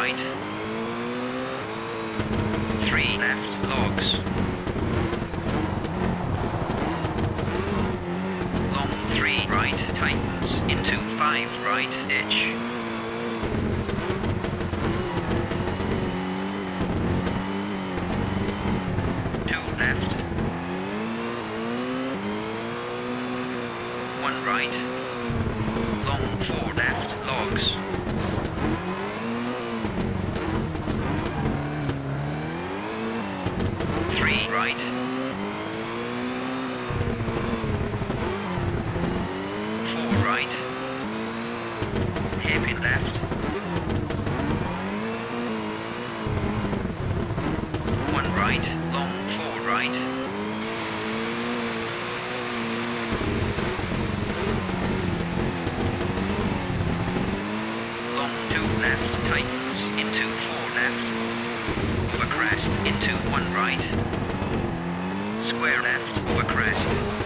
right. 3 left, logs. Long 3 right, tightens, into 5 right, ditch. 2 left. 1 right. Long 4 left, logs. 3 right. 4 right. Hairpin left. 1 right, long 4 right. 2 left, tightens, into 4 left. Over crest, into 1 right. Square left, over crest.